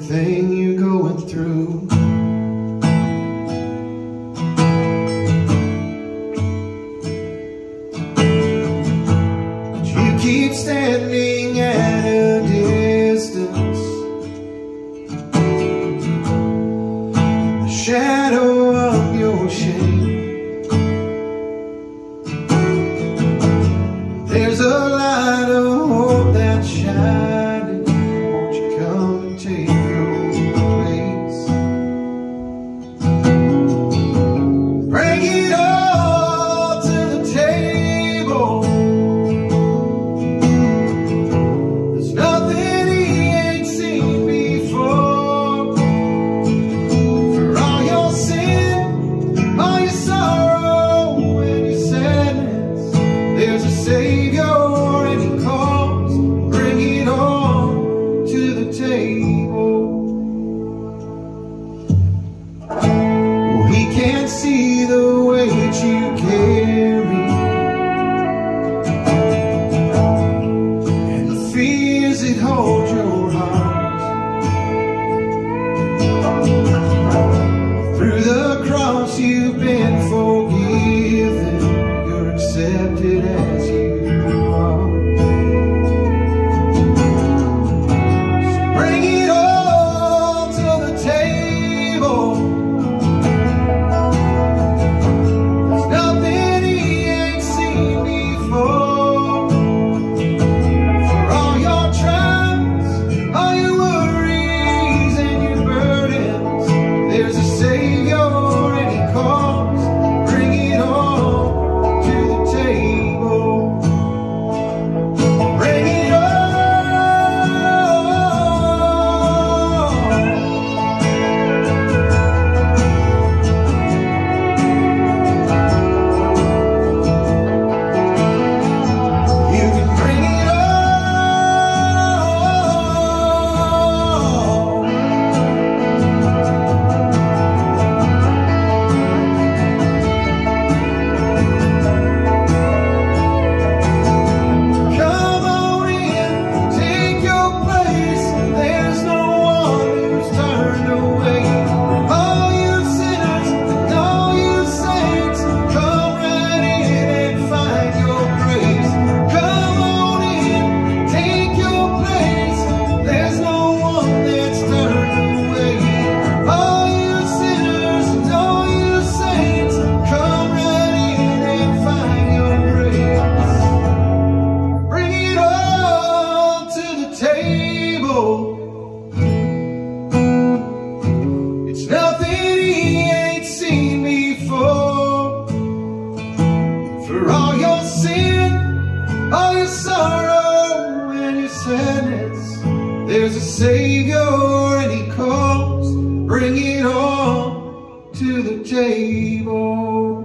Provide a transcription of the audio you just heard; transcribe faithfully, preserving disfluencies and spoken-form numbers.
everything you're going through. But you keep standing at a distance, in the shadow of your shame. There's a light of hope that's shining. Won't you come and take your place? Bring it all to the table. There's nothing he ain't seen before. For all your sin, all your sorrow and your sadness, there's a Savior. Can't see the weight you carry and the fears that hold your heart. Through the cross you've been forgiven, you're accepted as you are. So bring it all to the table. It's nothing he ain't seen before. For all your sin, all your sorrow and your sadness, there's a Savior and he calls, bring it all to the table.